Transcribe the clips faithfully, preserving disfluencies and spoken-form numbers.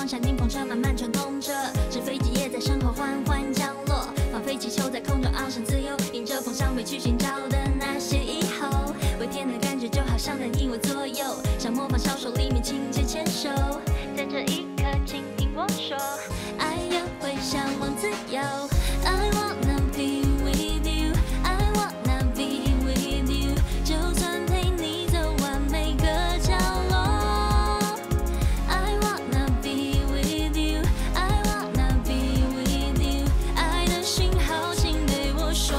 光闪，迎风车慢慢转动着，纸飞机也在身后缓缓降落，放飞气球在空中翱翔自由，迎着风向未去寻找的那些以后，微甜的感觉就好像在引我左右，像模仿小说里面情节牵手，在这一刻，请听我说，爱也会向往自由。I wanna be with you, I wanna be with you， 就算陪你走完每个角落。I wanna be with you, I wanna be with you， 爱的讯号，请对我说，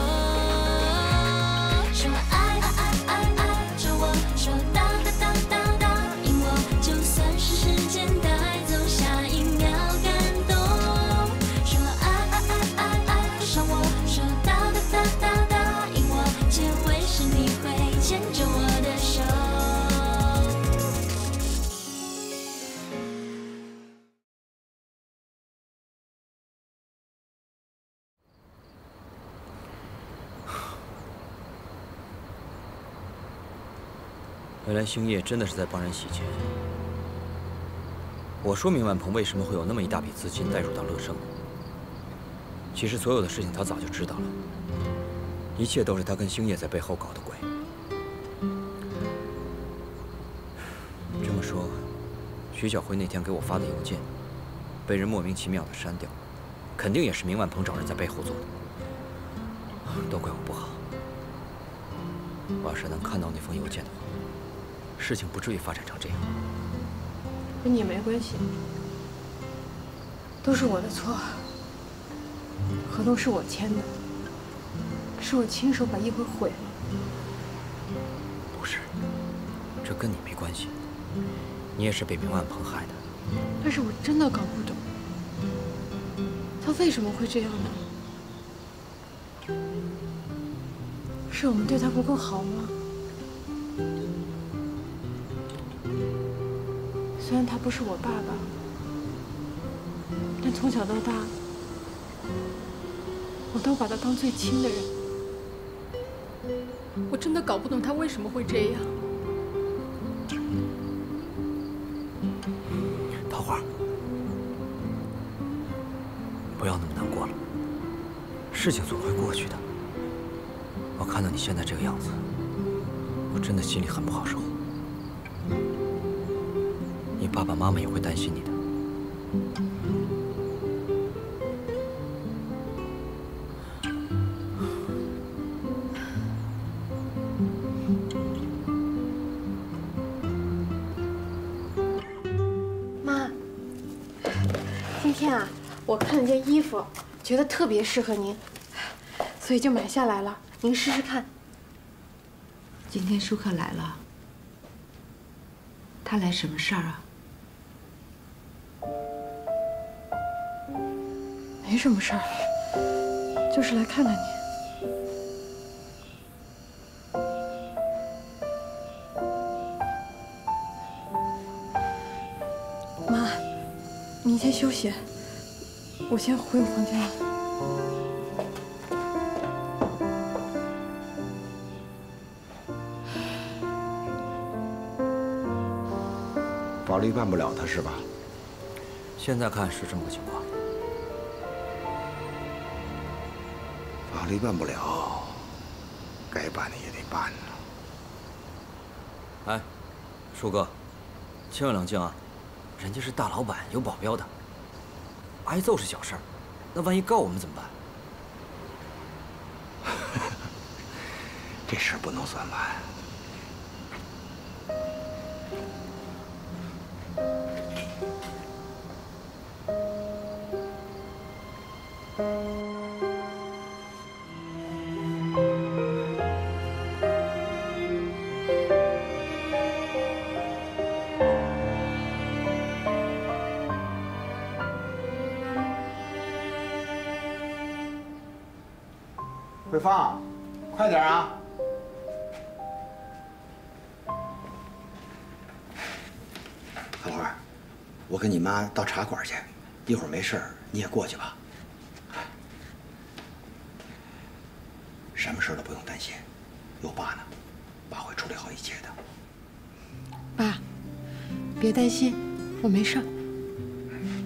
说爱爱爱爱爱着我，说答答答答答应我，就算是时间带走下一秒感动。说爱爱爱爱爱上我，说答答答答答应我，结尾时你会牵着我的手。 原来星夜真的是在帮人洗钱。我说明万鹏为什么会有那么一大笔资金带入到乐盛，其实所有的事情他早就知道了，一切都是他跟星夜在背后搞的鬼。这么说，徐小辉那天给我发的邮件，被人莫名其妙的删掉，肯定也是明万鹏找人在背后做的。都怪我不好，我要是能看到那封邮件的话，事情不至于发展成这样。 跟你没关系，都是我的错。合同是我签的，是我亲手把一辉毁了。 不是，这跟你没关系，你也是被明万鹏害的。 但是我真的搞不懂，他为什么会这样呢？是我们对他不够好吗？虽然他不是我爸爸，但从小到大，我都把他当最亲的人。我真的搞不懂他为什么会这样。 桃花，不要那么难过了，事情总会过去的。我看到你现在这个样子，我真的心里很不好受。你爸爸妈妈也会担心你的。 妈，今天啊，我看了件衣服，觉得特别适合您，所以就买下来了。您试试看。 今天舒克来了，他来什么事儿啊？ 没什么事儿，就是来看看你。妈，您先休息，我先回我房间了。 法律办不了他是吧？ 现在看是这么个情况。 法律办不了，该办的也得办呢。 哎，舒哥，千万冷静啊！人家是大老板，有保镖的，挨揍是小事儿，那万一告我们怎么办？ 这事不能算完。桂芳，快点啊！小花，我跟你妈到茶馆去，一会儿没事儿你也过去吧。什么事都不用担心，有爸呢，爸会处理好一切的。 爸，别担心，我没事儿。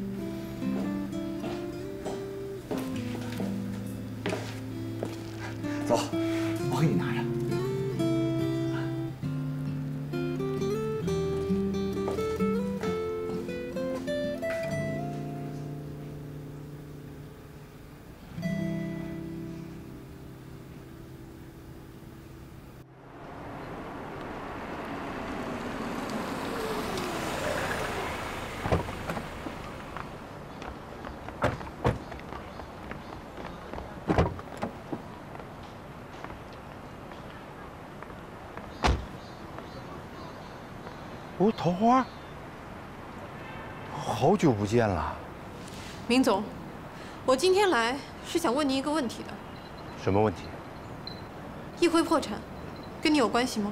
哟，桃花，好久不见了。 明总，我今天来是想问您一个问题的。 什么问题？ 易辉破产，跟你有关系吗？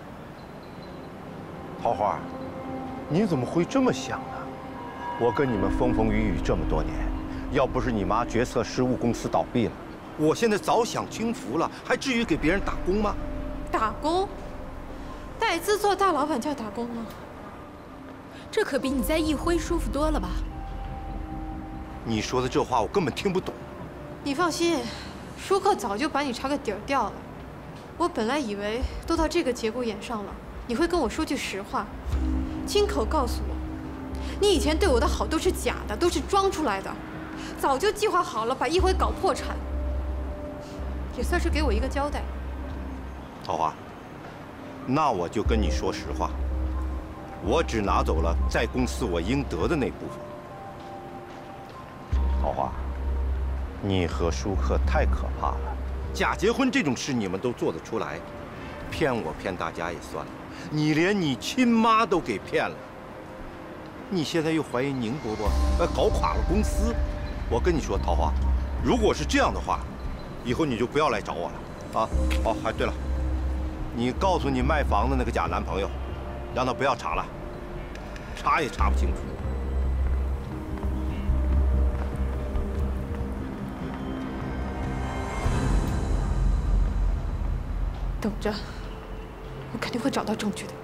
桃花，你怎么会这么想呢？我跟你们风风雨雨这么多年，要不是你妈决策失误，公司倒闭了，我现在早享清福了，还至于给别人打工吗？ 打工？带资做大老板叫打工吗？ 这可比你在易辉舒服多了吧？ 你说的这话我根本听不懂。 你放心，舒克早就把你查个底儿掉了。我本来以为都到这个节骨眼上了，你会跟我说句实话，亲口告诉我，你以前对我的好都是假的，都是装出来的，早就计划好了把易辉搞破产，也算是给我一个交代。 桃花，那我就跟你说实话，我只拿走了在公司我应得的那部分。桃花，你和舒克太可怕了，假结婚这种事你们都做得出来，骗我骗大家也算了，你连你亲妈都给骗了，你现在又怀疑宁伯伯呃搞垮了公司。我跟你说，桃花，如果是这样的话，以后你就不要来找我了啊！哦，还对了，你告诉你卖房的那个假男朋友，让他不要查了，查也查不清楚。 等着，我肯定会找到证据的。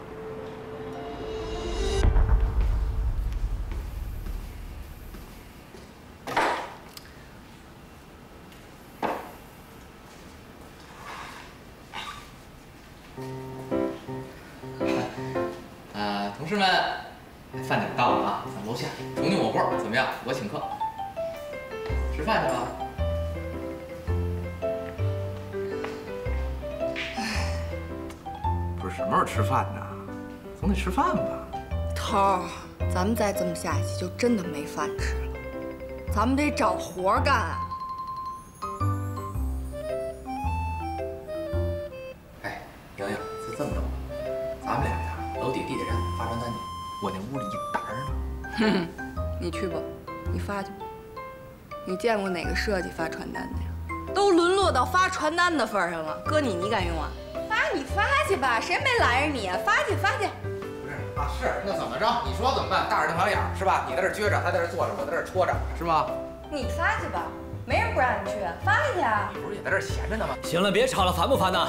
呃，同事们，饭点到了啊，咱楼下重庆火锅怎么样？我请客，吃饭去吧。不是什么时候吃饭呢？总得吃饭吧。 头儿，咱们再这么下去就真的没饭吃了，咱们得找活干啊。 哎，莹莹，就这么着吧，咱们俩呀，楼底地铁站发传单去，我那屋里一沓呢。 哼，你去吧，你发去吧。你见过哪个设计发传单的呀？都沦落到发传单的份儿上了，搁你你敢用啊？发你发去吧，谁没拦着你啊？发去发去。 不是啊，是那怎么着？你说怎么办？大耳朵小眼儿是吧？你在这撅着，他在这坐着，我在这戳着，是吗？ 你发去吧，没人不让你去，发去啊！ 你不是也在这闲着呢吗？ 行了，别吵了，烦不烦呢？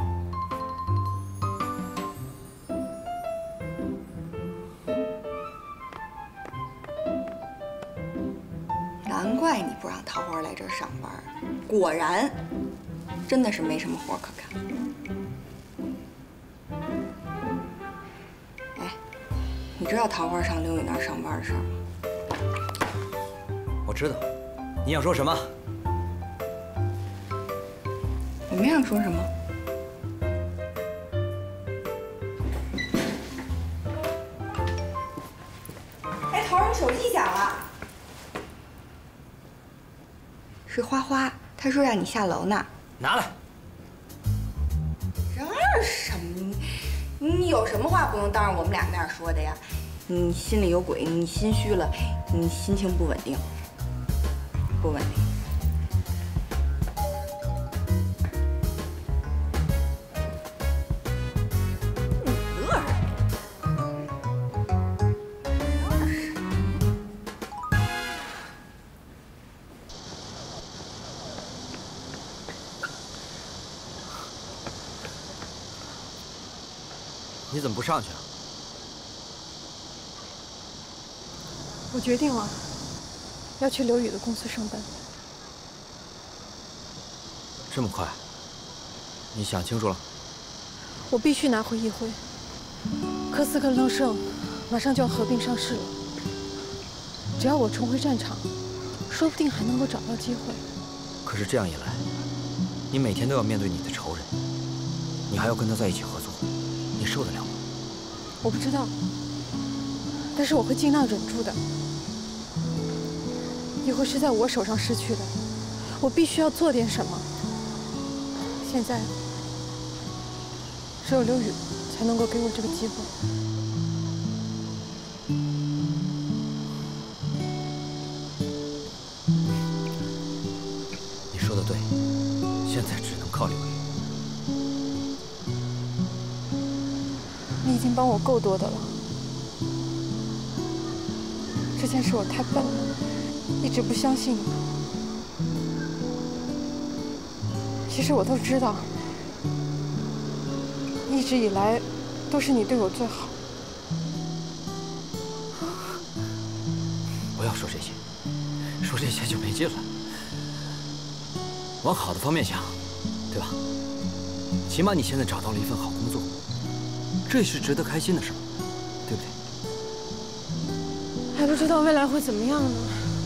难怪你不让桃花来这儿上班，果然，真的是没什么活可干。哎，你知道桃花上刘宇那儿上班的事儿吗？ 我知道，你想说什么？ 我没想说什么。哎，桃儿，你手机响了。是花花，她说让你下楼呢。 拿来。 这什么？你有什么话不能当着我们俩面说的呀？你心里有鬼，你心虚了，你心情不稳定，不稳定。你乐什么？ 你怎么不上去啊？ 我决定了，要去刘宇的公司上班。 这么快？你想清楚了？ 我必须拿回易辉。科斯和乐盛马上就要合并上市了，只要我重回战场，说不定还能够找到机会。 可是这样一来，你每天都要面对你的仇人，你还要跟他在一起合作，你受得了吗？ 我不知道，但是我会尽量忍住的。易辉是在我手上失去的，我必须要做点什么。现在，只有刘宇才能够给我这个机会。 的对，现在只能靠刘玉。 你已经帮我够多的了。之前是我太笨了，一直不相信你。其实我都知道，一直以来都是你对我最好。 不要说这些，说这些就没劲了。往好的方面想，对吧？起码你现在找到了一份好工作，这是值得开心的事儿，对不对？ 还不知道未来会怎么样呢，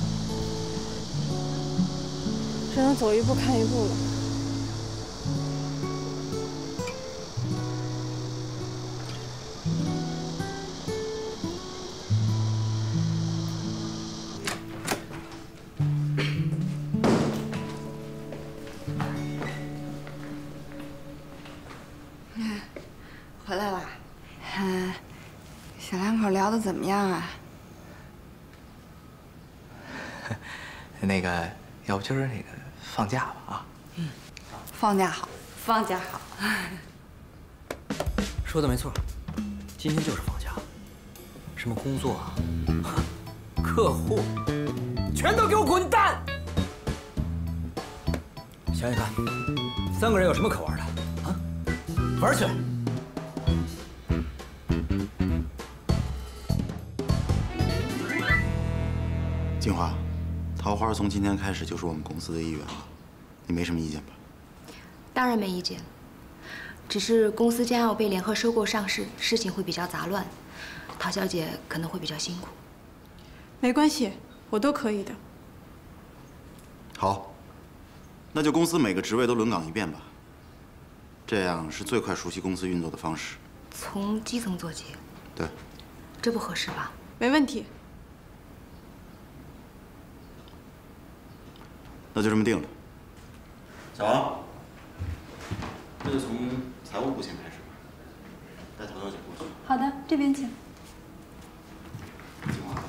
只能走一步看一步了。 回来啦。嗯，小两口聊得怎么样啊？ 那个，要不今儿那个放假吧啊？ 嗯，放假好，放假好。 说的没错，今天就是放假，什么工作啊、客户，全都给我滚蛋！想想看，三个人有什么可玩的啊？玩去！ 金华，桃花从今天开始就是我们公司的一员了，你没什么意见吧？ 当然没意见，只是公司将要被联合收购上市，事情会比较杂乱，陶小姐可能会比较辛苦。 没关系，我都可以的。 好，那就公司每个职位都轮岗一遍吧，这样是最快熟悉公司运作的方式。 从基层做起？ 对。 这不合适吧？ 没问题。 那就这么定了。小王，那就从财务部先开始吧，带陶小姐过去。 好的，这边请。 金华，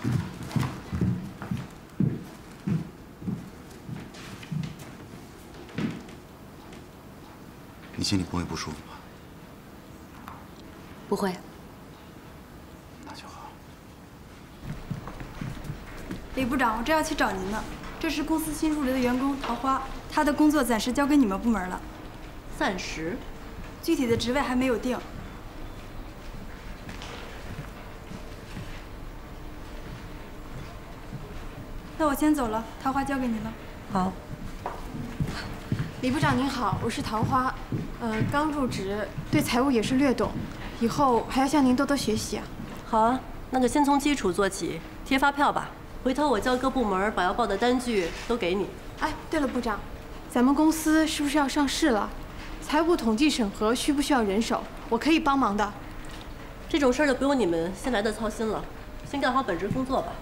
你心里不会不舒服吧？ 不会。 那就好。 李部长，我这要去找您呢。这是公司新入职的员工桃花，她的工作暂时交给你们部门了。 暂时？ 具体的职位还没有定。那我先走了，桃花交给您了。 好。 李部长您好，我是桃花，呃，刚入职，对财务也是略懂，以后还要向您多多学习啊。 好啊，那就先从基础做起，贴发票吧。回头我叫各部门把要报的单据都给你。 哎，对了，部长，咱们公司是不是要上市了？财务统计审核需不需要人手？我可以帮忙的。 这种事儿就不用你们新来的操心了，先干好本职工作吧。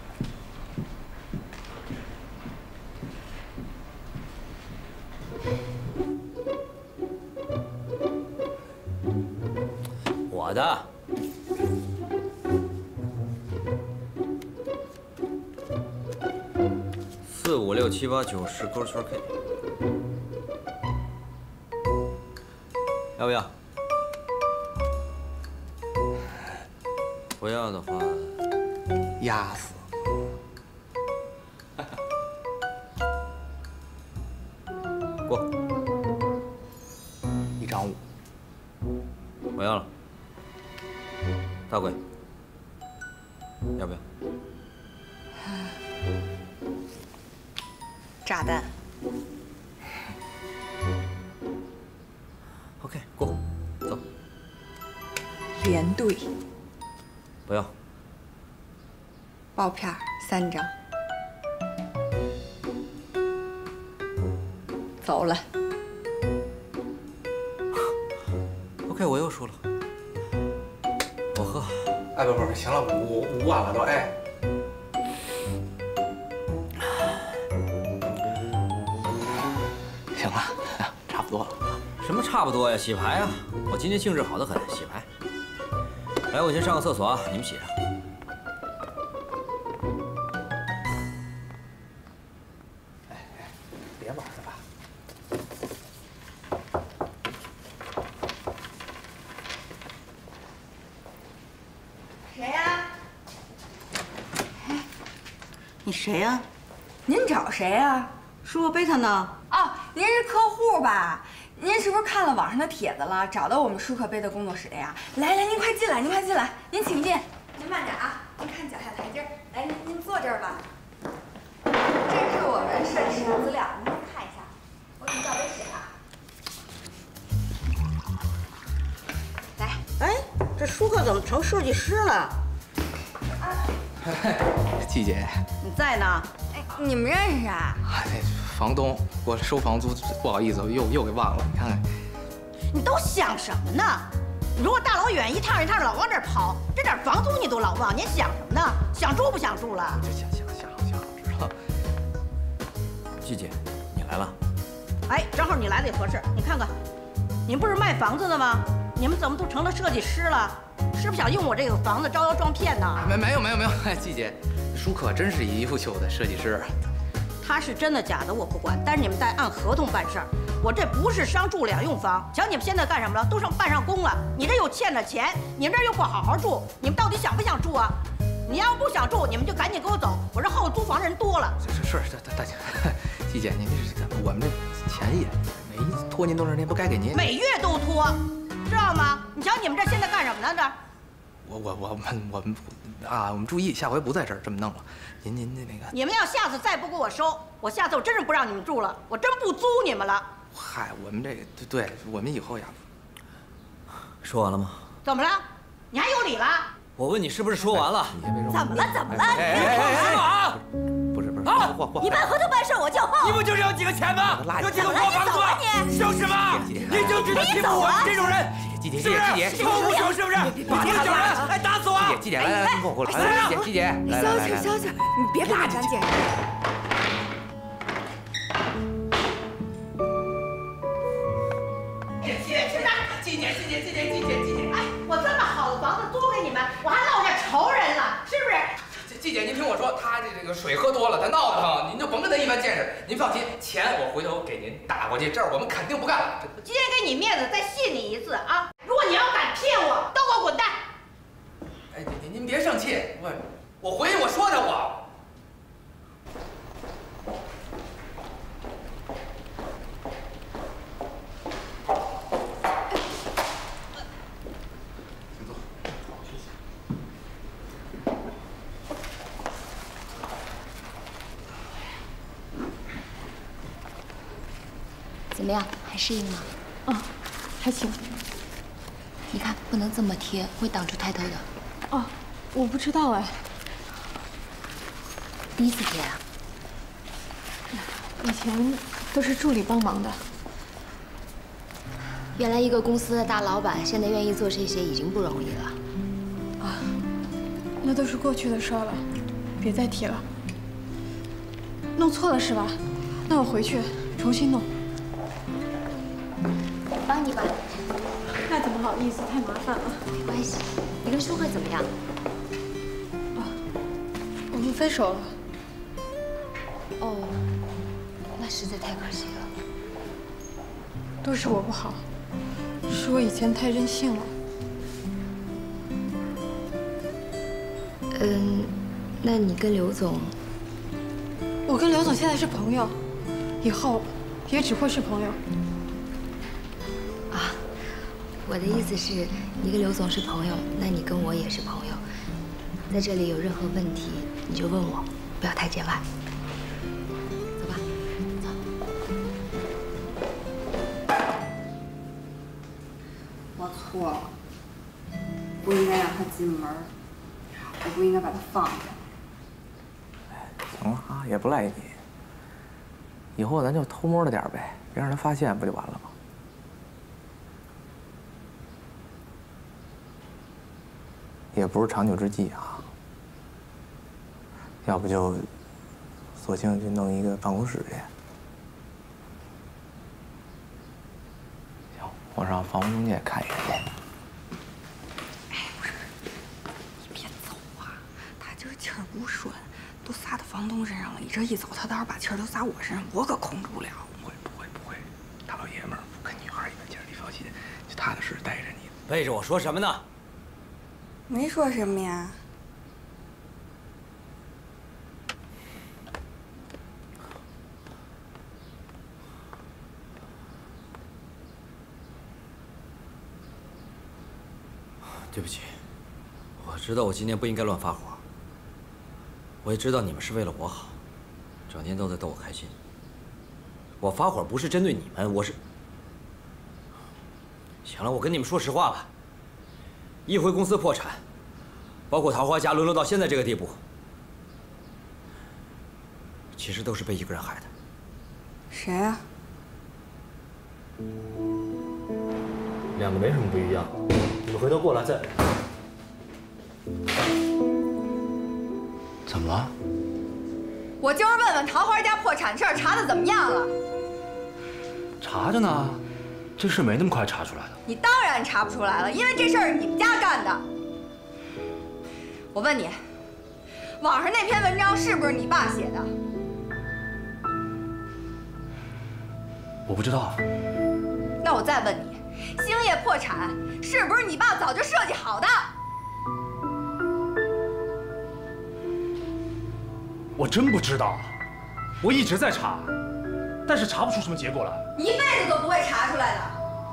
我的。四五六七八九十勾圈 K， 要不要？不要的话， 压死。 过。 一张五。 我要了。大鬼，要不要？ 炸弹。 OK， 过，走。 连队。 不要。 爆片三张。走了。 OK， 我又输了。我喝。 哎，不不不，行了，五五碗了都，哎。行了，差不多了。 什么差不多呀？洗牌啊！我今天兴致好得很，洗牌。来，我先上个厕所啊，你们洗上。 哎哎，别玩了吧。 你谁呀？ 您找谁呀？ 舒克贝塔呢？ 哦，您是客户吧？您是不是看了网上的帖子了，找到我们舒克贝的工作室呀？来来，您快进来，您快进来，您请进。您慢点啊，您看脚下台阶儿。来，您您坐这儿吧。这是我们设计师的资料，您看一下。我给您倒杯水啊。来， 哎，这舒克怎么成设计师了？ 季姐， 你在呢？哎，你们认识啊？ 那房东过来收房租，不好意思，又又给忘了。你看看， 你都想什么呢？你说我大老远一趟一趟老往这儿跑，这点房租你都老忘，你想什么呢？想住不想住了？ 就想想想想，知道。 季姐，你来了。 哎，正好你来的也合适。你看看，你们不是卖房子的吗？你们怎么都成了设计师了？是不是想用我这个房子招摇撞骗呢？ 没没有没有没有，哎，季姐，舒克真是一优秀的设计师。 他是真的假的我不管，但是你们得按合同办事儿。我这不是商住两用房，瞧你们现在干什么了？都上办上工了。你这又欠着钱，你们这又不好好住，你们到底想不想住啊？你要不想住，你们就赶紧给我走。我这后租房人多了。 是是是，大大姐，季姐，您这是我们这钱也每一拖您多长时间，不该给您？ 每月都拖，知道吗？你瞧你们这现在干什么呢？这？ 我我我们我们啊，我们注意，下回不在这儿这么弄了。您您那那个， 你们要下次再不给我收，我下次我真是不让你们住了，我真不租你们了。 嗨，我们这个对对，我们以后呀。 说完了吗？ 怎么了？你还有理了？ 我问你是不是说完了？ 怎么了？怎么了？ 哎哎哎哎！ 不是不是啊！你办合同办事我就横。 你不就是要几个钱吗？有几个破房子？凶什么？你就知道欺负我们这种人。 季姐， 是不是？臭不凶？是不是？把你小人，哎，打死我！ 季姐，来来来，跟我过来。来，季姐，季姐， 你消消消消，你别跟他讲解释。 季姐，季姐，季姐，季姐，季姐，哎，我这么好的房子租给你们，我还落下仇人了，是不是？ 季姐，您听我说，他这这个水喝多了，他闹得慌，您就甭跟他一般见识。您放心，钱我回头给您打过去，这儿我们肯定不干了。 今天给你面子，再信你一次啊！如果你要敢骗我，都给我滚蛋！ 哎，您您别生气，我我回去我说他我。 怎么样，还适应吗？ 嗯，还行。 你看，不能这么贴，会挡住抬头的。 哦，我不知道哎。 第一次贴啊？ 以前都是助理帮忙的。 原来一个公司的大老板，现在愿意做这些已经不容易了。 啊，那都是过去的事儿了，别再提了。弄错了是吧？那我回去重新弄。 我帮你吧。 那怎么好意思，太麻烦了。 没关系。你跟舒克怎么样？ 啊，我们分手了。 哦，那实在太可惜了。 都是我不好，是我以前太任性了。 嗯，那你跟刘总？ 我跟刘总现在是朋友，以后也只会是朋友。 啊，我的意思是，你跟刘总是朋友，那你跟我也是朋友。在这里有任何问题，你就问我，不要太见外。走吧，走。 我错了，不应该让他进门，我不应该把他放下。 行了啊，也不赖你。以后咱就偷摸着点呗，别让他发现，不就完了吗？也不是长久之计啊。要不就，索性就弄一个办公室去。行，我上房屋中介看一眼去。 哎，不是，你别走啊！他今儿气儿不顺。都撒到房东身上了，你这一走，他到时候把气儿都撒我身上，我可控制不了。 不会不会不会，大老爷们儿不跟女孩一般见识，你放心，就踏踏实实带着你。 背着我说什么呢？ 没说什么呀。 对不起，我知道我今天不应该乱发火，我也知道你们是为了我好，整天都在逗我开心。我发火不是针对你们，我是……行了，我跟你们说实话吧，一辉公司破产，包括桃花家沦落到现在这个地步，其实都是被一个人害的。 谁啊？ 两个没什么不一样，你们回头过来再。 怎么了？ 我就是问问桃花家破产事儿查的怎么样了？ 查着呢，这事没那么快查出来的。 你当然查不出来了，因为这事儿是你们家干的。我问你，网上那篇文章是不是你爸写的？ 我不知道。 那我再问你，兴业破产是不是你爸早就设计好的？ 我真不知道，我一直在查，但是查不出什么结果来。 你一辈子都不会查出来的。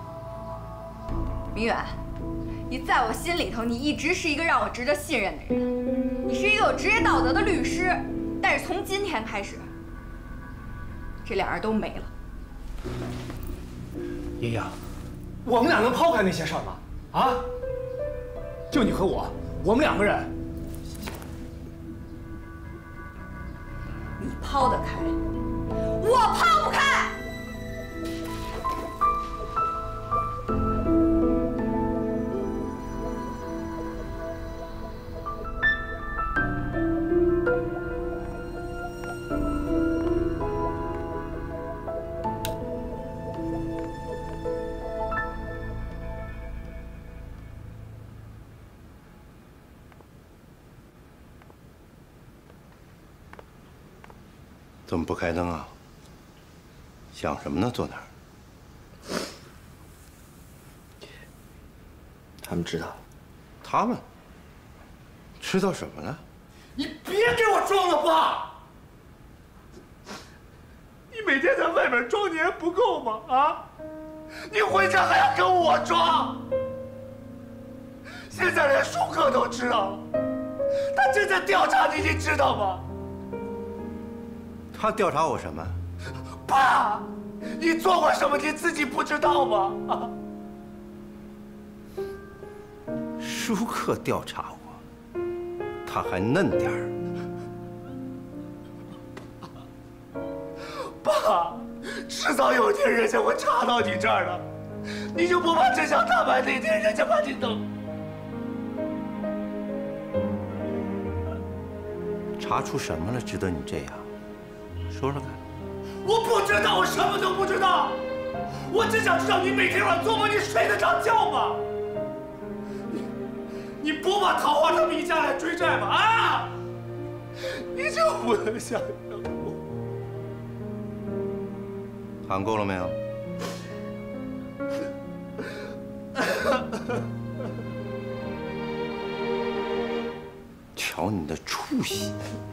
明远，你在我心里头，你一直是一个让我值得信任的人，你是一个有职业道德的律师。但是从今天开始，这俩人都没了。 爷爷，我们俩能抛开那些事儿吗？啊？就你和我，我们两个人。 你抛得开，我抛不开。 怎么不开灯啊？想什么呢？坐那儿。 他们知道。 他们知道什么了？ 你别给我装了，爸！你每天在外面装，你还不够吗？啊！你回家还要跟我装？现在连舒克都知道了，他正在调查你，你知道吗？ 他调查我什么？ 爸，你做过什么你自己不知道吗？啊！ 舒克调查我，他还嫩点儿。 爸，迟早有一天人家会查到你这儿的，你就不怕真相大白那天人家把你弄？ 查出什么了，值得你这样？说说看。 我不知道，我什么都不知道。我只想知道你每天晚上做梦你睡得着觉吗？你你不怕桃花他们一家来追债吗？啊！你就不能想想我？ 喊够了没有？瞧你的出息！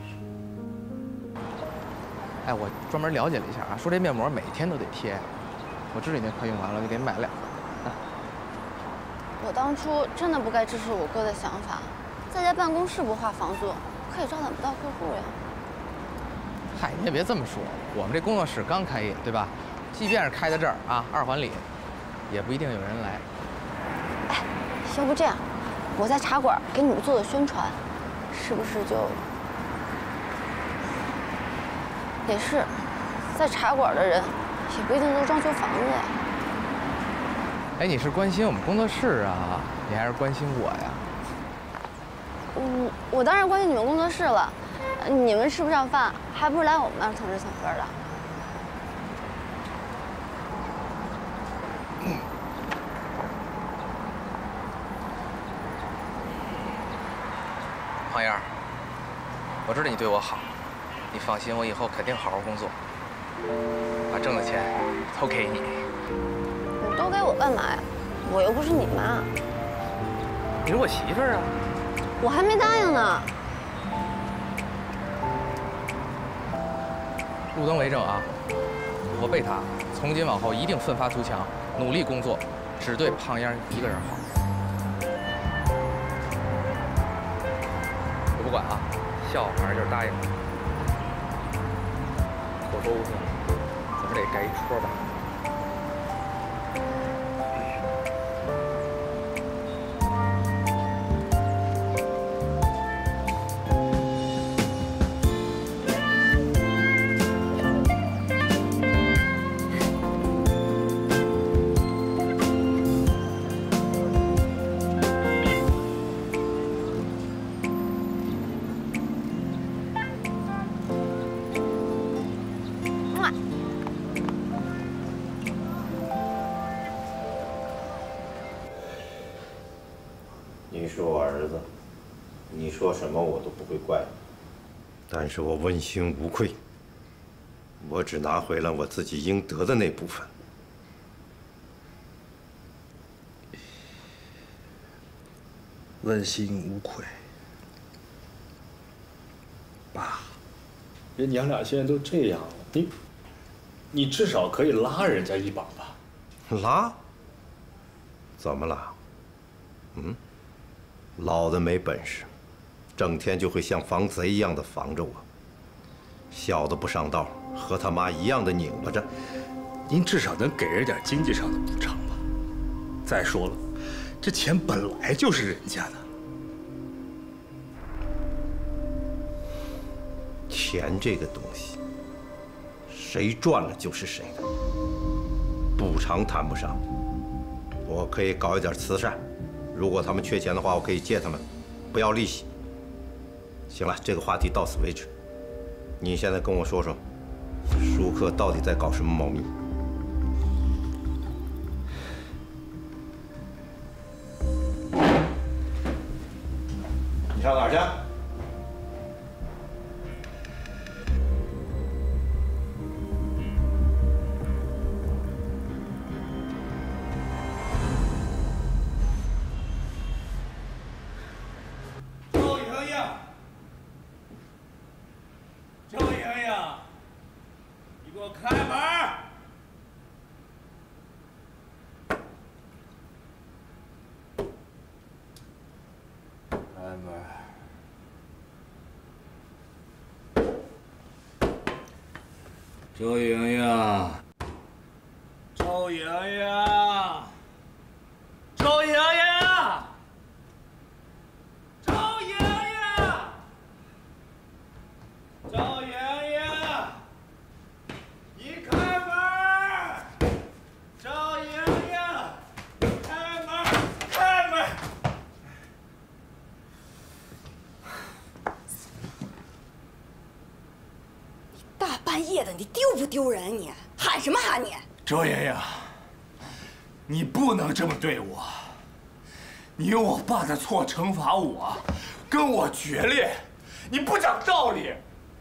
哎，我专门了解了一下啊，说这面膜每天都得贴，我知道你那快用完了，就给你买两个。啊、 我当初真的不该支持我哥的想法，在家办公室不花房租，可以招揽不到客户呀。 嗨，你也别这么说，我们这工作室刚开业，对吧？即便是开在这儿啊，二环里，也不一定有人来。 哎，要不这样，我在茶馆给你们做做宣传，是不是就？也是，在茶馆的人也不一定都装修房子呀。 哎，你是关心我们工作室啊，你还是关心我呀？ 嗯，我当然关心你们工作室了。你们吃不上饭，还不如来我们那儿蹭吃蹭喝的。 胖燕儿，我知道你对我好。你放心，我以后肯定好好工作，把挣的钱都给你。 你都给我干嘛呀？我又不是你妈。 你是我媳妇儿啊。 我还没答应呢。 路灯为证啊，我贝塔从今往后一定奋发图强，努力工作，只对胖燕一个人好。 管啊，笑话反正就是答应了。口说无凭，咱们得盖一戳吧。 你是我儿子，你说什么我都不会怪你。但是我问心无愧，我只拿回了我自己应得的那部分。 问心无愧，爸，人娘俩现在都这样了，你，你至少可以拉人家一把吧？ 拉？怎么拉？嗯？ 老子没本事，整天就会像防贼一样的防着我。小的不上道，和他妈一样的拧巴着。 您至少能给人点经济上的补偿吧。再说了，这钱本来就是人家的。 钱这个东西，谁赚了就是谁的。补偿谈不上，我可以搞一点慈善。 如果他们缺钱的话，我可以借他们，不要利息。行了，这个话题到此为止。你现在跟我说说，舒克到底在搞什么猫腻？你上哪儿去？ 周莹莹，周莹莹，周莹莹，周莹莹，周莹莹，你开门！周莹莹，开门！开门！ 大半夜的，你丢不丢人？你喊什么喊你？ 周莹莹，你不能这么对我。你用我爸的错惩罚我，跟我决裂，你不讲道理。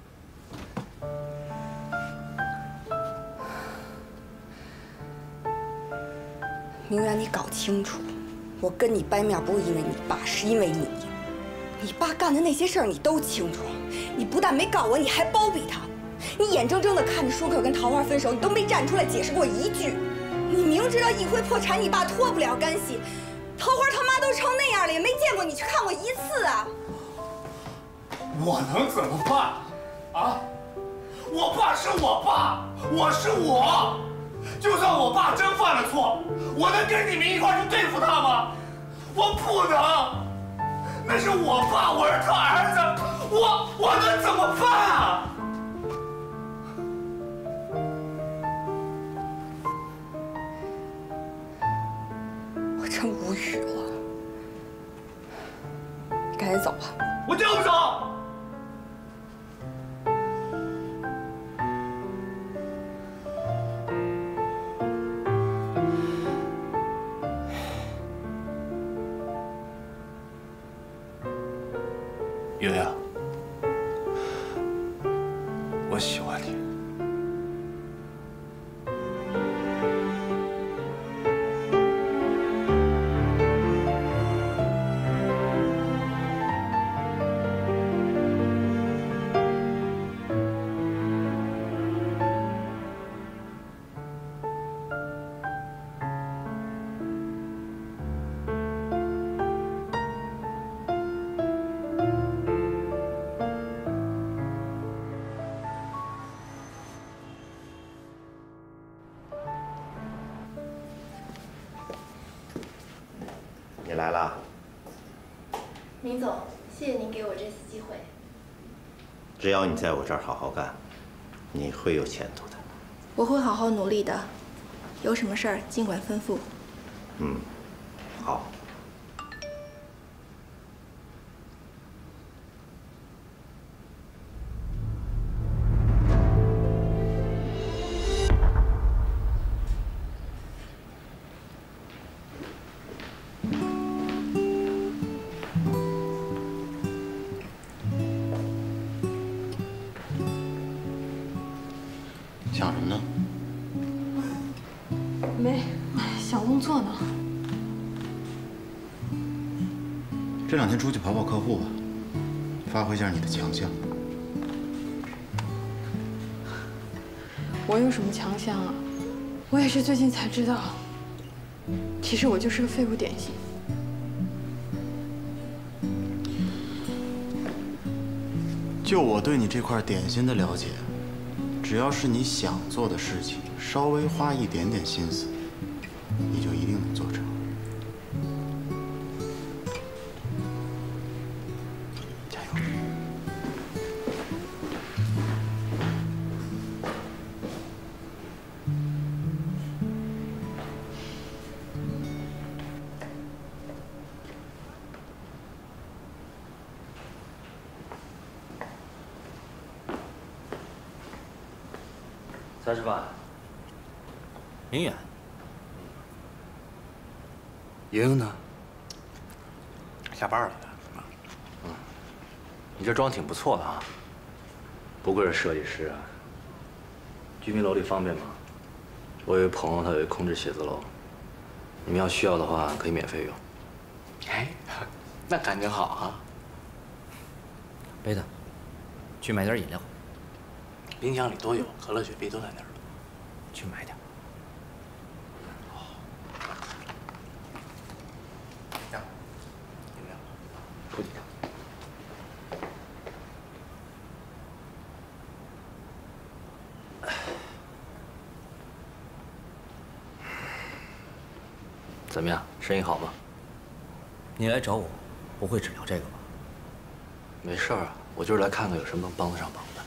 明远，你搞清楚，我跟你掰面不是因为你爸，是因为你。你爸干的那些事儿你都清楚，你不但没告我，你还包庇他。 你眼睁睁地看着舒克跟桃花分手，你都没站出来解释过一句。你明知道一回破产，你爸脱不了干系。桃花他妈都成那样了，也没见过你去看我一次啊！ 我能怎么办？啊！我爸是我爸，我是我。就算我爸真犯了错，我能跟你们一块去对付他吗？我不能。那是我爸，我是他儿子，我我能怎么办啊？ 真无语了，你赶紧走吧。 我就不走。莹莹，我喜欢你。 来了。 明总，谢谢您给我这次机会。 只要你在我这儿好好干，你会有前途的。 我会好好努力的，有什么事儿尽管吩咐。 嗯，好。想什么呢？ 没，想工作呢。 这两天出去跑跑客户吧，发挥一下你的强项。 我有什么强项啊？我也是最近才知道，其实我就是个废物点心。 就我对你这块点心的了解，只要是你想做的事情，稍微花一点点心思，你就一定能做成。加油！ 在吃饭。明远， 莹莹呢？下班了。 嗯，你这妆挺不错的啊，不愧是设计师啊。居民楼里方便吗？我有一朋友，他有一空置写字楼，你们要需要的话可以免费用。 哎，那感情好啊。 贝塔，去买点饮料。 冰箱里都有，可乐、雪碧都在那儿。 去买点。 呀，饮料， 铺几个。怎么样，生意好吗？你来找我，不会只聊这个吧？没事儿啊，我就是来看看有什么能帮得上忙的。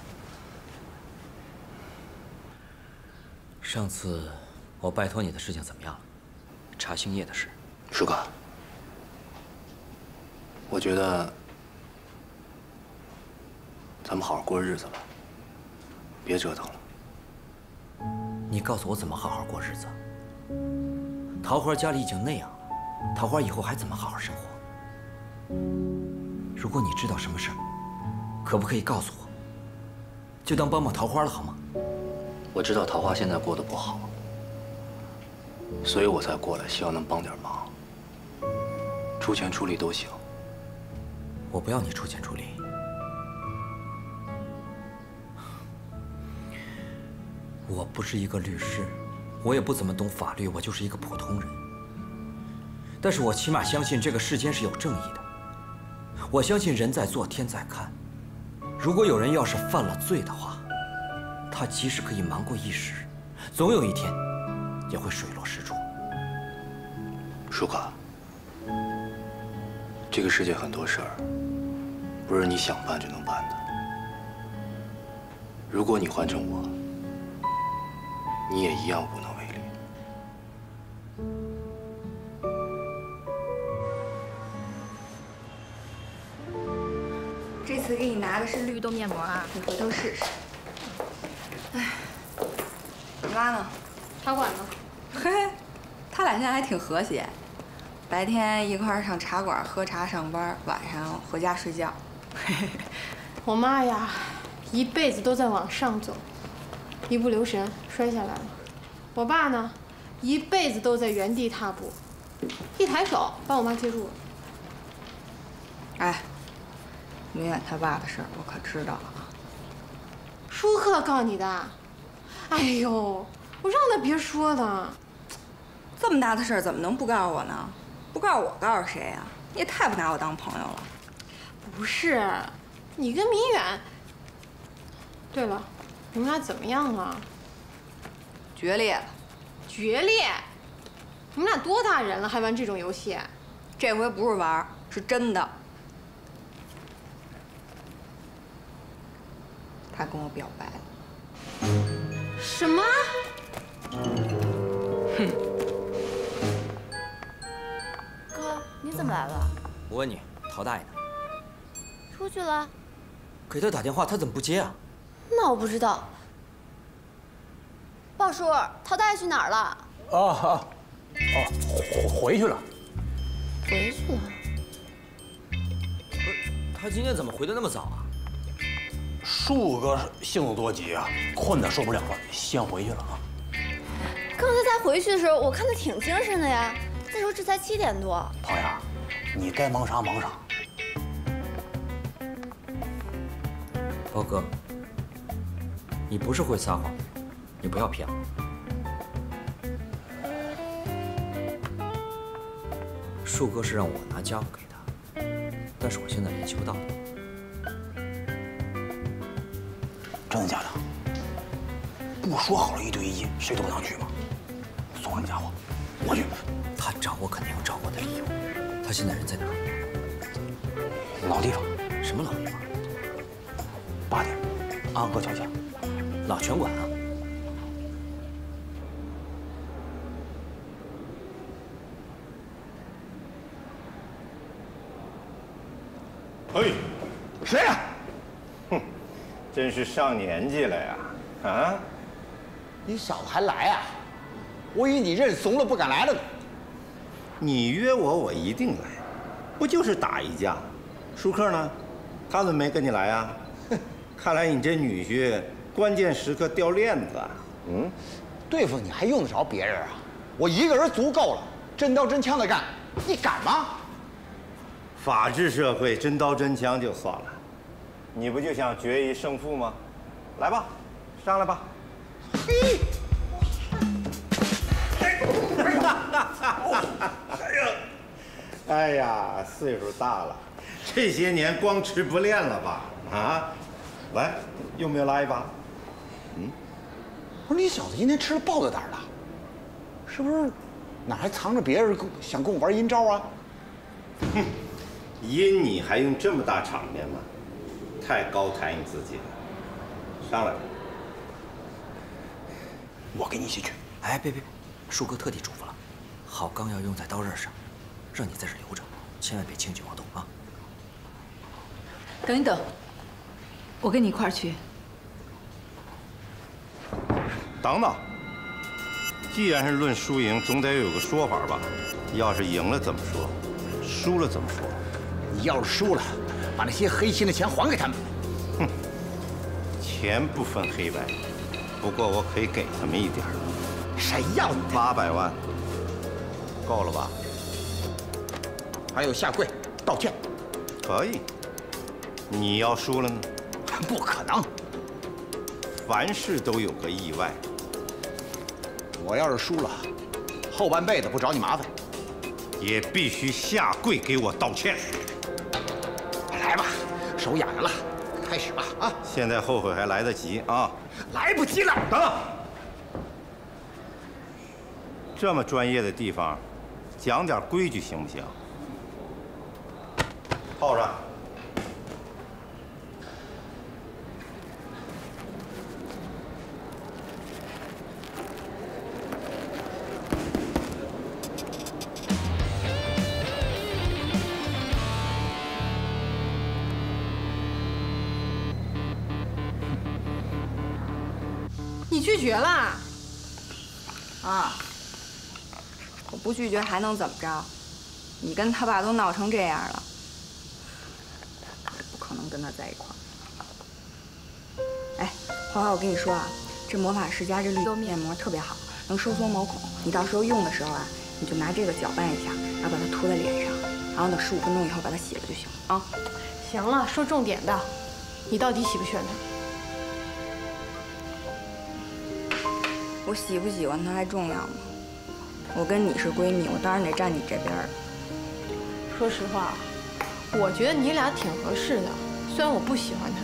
上次我拜托你的事情怎么样了？查兴业的事。 舒哥，我觉得咱们好好过日子吧，别折腾了。 你告诉我怎么好好过日子？桃花家里已经那样了，桃花以后还怎么好好生活？如果你知道什么事儿，可不可以告诉我？就当帮帮桃花了，好吗？我知道桃花现在过得不好，所以我才过来，希望能帮点忙，出钱出力都行。我不要你出钱出力。我不是一个律师，我也不怎么懂法律，我就是一个普通人。但是我起码相信这个世间是有正义的。我相信人在做，天在看。如果有人要是犯了罪的话，他即使可以瞒过一时，总有一天也会水落石出。舒克，这个世界很多事儿不是你想办就能办的。如果你换成我，你也一样无能为力。 这次给你拿的是绿豆面膜啊，你回头试试。哎，你妈呢？ 茶馆呢？ 嘿，他俩现在还挺和谐，白天一块儿上茶馆喝茶上班，晚上回家睡觉。 我妈呀，一辈子都在往上走，一不留神摔下来了。我爸呢，一辈子都在原地踏步，一抬手把我妈接住了。 哎，明远他爸的事儿我可知道了啊。 舒克告你的？哎呦，我让他别说了。 这么大的事儿怎么能不告诉我呢？不告诉我告诉谁呀？你也太不拿我当朋友了。 不是，你跟明远。对了，你们俩怎么样了？ 决裂了。 决裂？你们俩多大人了还玩这种游戏？ 这回不是玩，是真的。他跟我表白了。 什么？ 哼。 哥，你怎么来了？ 我问你，陶大爷呢？ 出去了。 给他打电话，他怎么不接啊？ 那我不知道。鲍叔，陶大爷去哪儿了？ 哦哦哦，回去了。 回去了。 不是，他今天怎么回的那么早啊？ 树哥性子多急啊，困得受不了了，先回去了啊。 刚才他回去的时候，我看他挺精神的呀。再说这才七点多。 胖丫，你该忙啥忙啥。 包哥，你不是会撒谎，你不要骗我。树哥是让我拿家伙给他，但是我现在联系不到他。 真的假的？不说好了一对一，谁都不能去吗？送人家伙，我去。 他找我肯定有找我的理由。他现在人在哪儿？ 老地方。 什么老地方？ 八点，安河桥下， 老拳馆啊。 哎，谁呀？哼，真是上年纪了呀！啊， 你小子还来啊？我以为你认怂了不敢来了呢。 你约我，我一定来，不就是打一架？舒克呢？他怎么没跟你来啊？看来你这女婿关键时刻掉链子。嗯， 对付你还用得着别人啊？我一个人足够了，真刀真枪的干，你敢吗？ 法治社会，真刀真枪就算了，你不就想决一胜负吗？来吧，上来吧。嘿，哎呀，岁数大了，这些年光吃不练了吧？啊，来，用不用拉一把？嗯， 不是你小子今天吃了豹子胆了，是不是哪还藏着别人想跟我玩阴招啊？ 哼。阴你还用这么大场面吗？太高抬你自己了。上来吧， 我跟你一起去。 哎，别别别，树哥特地嘱咐了，好钢要用在刀刃上，让你在这留着，千万别轻举妄动啊！ 等一等，我跟你一块儿去。 等等，既然是论输赢，总得有个说法吧？要是赢了怎么说？输了怎么说？ 你要是输了，把那些黑心的钱还给他们。 哼，钱不分黑白，不过我可以给他们一点。 谁要你八百万，够了吧？ 还有下跪道歉， 可以。你要输了呢？ 不可能。 凡事都有个意外。 我要是输了，后半辈子不找你麻烦。 也必须下跪给我道歉。 来吧，手痒痒了，开始吧啊！ 现在后悔还来得及啊！ 来不及了。 等等，这么专业的地方，讲点规矩行不行？套上。 你拒绝啦？ 啊！我不拒绝还能怎么着？你跟他爸都闹成这样了，不可能跟他在一块儿。哎，花花，我跟你说啊，这魔法世家这绿豆面膜特别好，能收缩毛孔。你到时候用的时候啊，你就拿这个搅拌一下，然后把它涂在脸上，然后等十五分钟以后把它洗了就行啊。 行了，说重点的，你到底喜不喜欢他？ 我喜不喜欢他还重要吗？我跟你是闺蜜，我当然得站你这边儿。 说实话，我觉得你俩挺合适的，虽然我不喜欢他。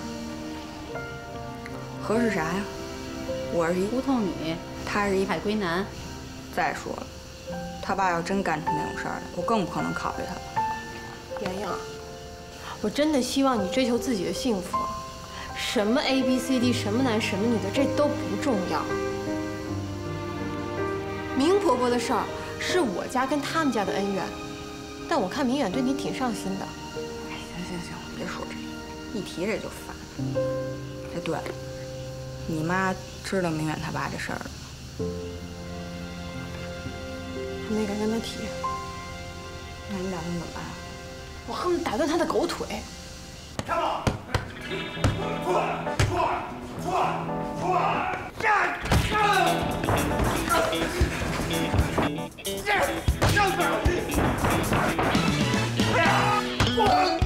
合适啥呀？我是一胡同女， 他是一海归男。 再说了， 他爸要真干出那种事儿来，我更不可能考虑他了。 洋洋，我真的希望你追求自己的幸福，什么 A B C D， 什么男什么女的，这都不重要。明婆婆的事儿是我家跟他们家的恩怨，但我看明远对你挺上心的。 哎，行行行，别说这个，一提这就烦。哎，对了，你妈知道明远他爸这事儿了吗？ 还没敢跟他提。 那你打算怎么办？ 我恨不得打断他的狗腿。 开门！出来！出来！出来！出来！站！站！站哪儿去？我。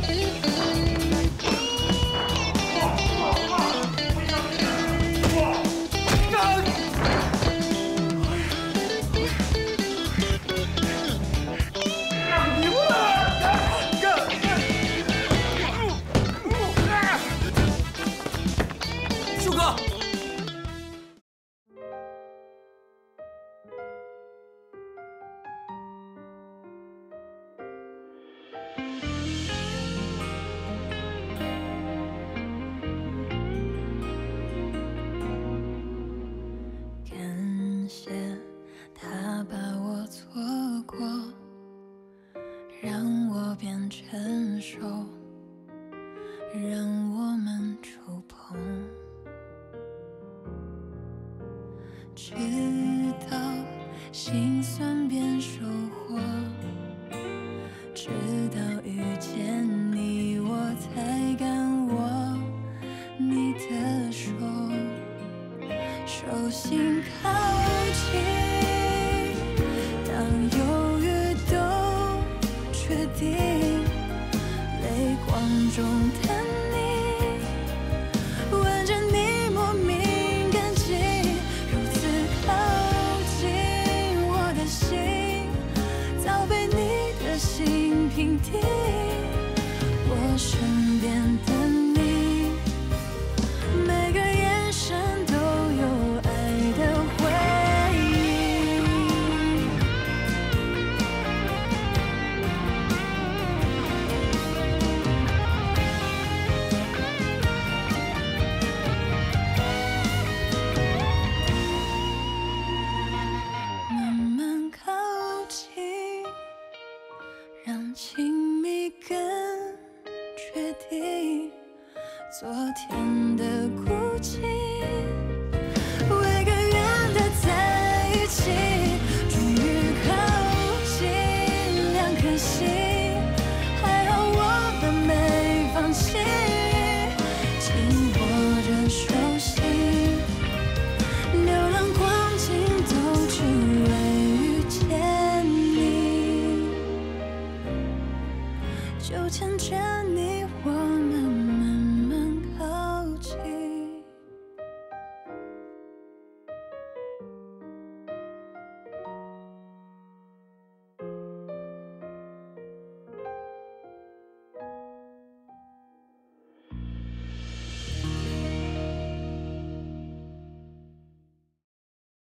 就牵着你，我们。